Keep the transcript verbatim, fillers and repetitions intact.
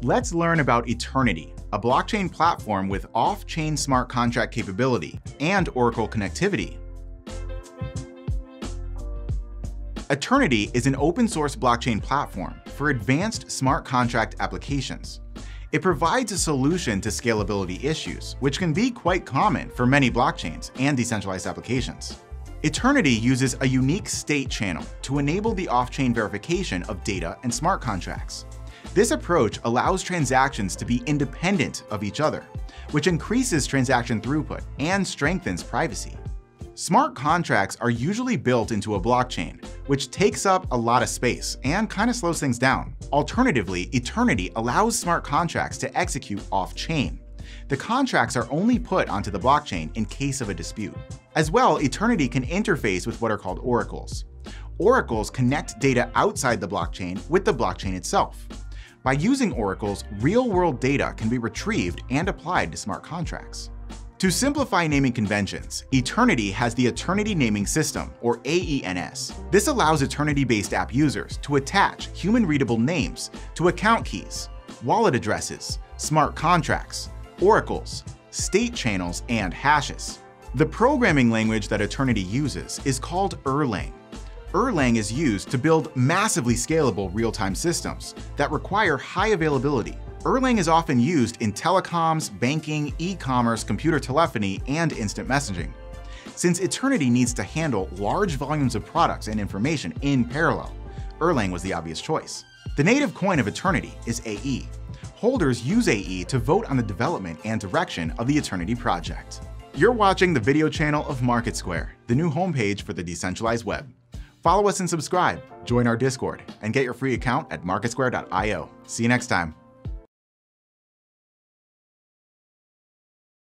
Let's learn about Eternity, a blockchain platform with off-chain smart contract capability and Oracle connectivity. Eternity is an open-source blockchain platform for advanced smart contract applications. It provides a solution to scalability issues, which can be quite common for many blockchains and decentralized applications. Eternity uses a unique state channel to enable the off-chain verification of data and smart contracts. This approach allows transactions to be independent of each other, which increases transaction throughput and strengthens privacy. Smart contracts are usually built into a blockchain, which takes up a lot of space and kind of slows things down. Alternatively, Eternity allows smart contracts to execute off-chain. The contracts are only put onto the blockchain in case of a dispute. As well, Eternity can interface with what are called oracles. Oracles connect data outside the blockchain with the blockchain itself. By using oracles, real-world data can be retrieved and applied to smart contracts. To simplify naming conventions, Eternity has the Eternity Naming System, or A E N S. This allows Eternity-based app users to attach human-readable names to account keys, wallet addresses, smart contracts, oracles, state channels, and hashes. The programming language that Eternity uses is called Erlang. Erlang is used to build massively scalable real-time systems that require high availability. Erlang is often used in telecoms, banking, e-commerce, computer telephony, and instant messaging. Since Eternity needs to handle large volumes of products and information in parallel, Erlang was the obvious choice. The native coin of Eternity is A E. Holders use A E to vote on the development and direction of the Eternity project. You're watching the video channel of MarketSquare, the new homepage for the decentralized web. Follow us and subscribe, join our Discord, and get your free account at market square dot i o. See you next time.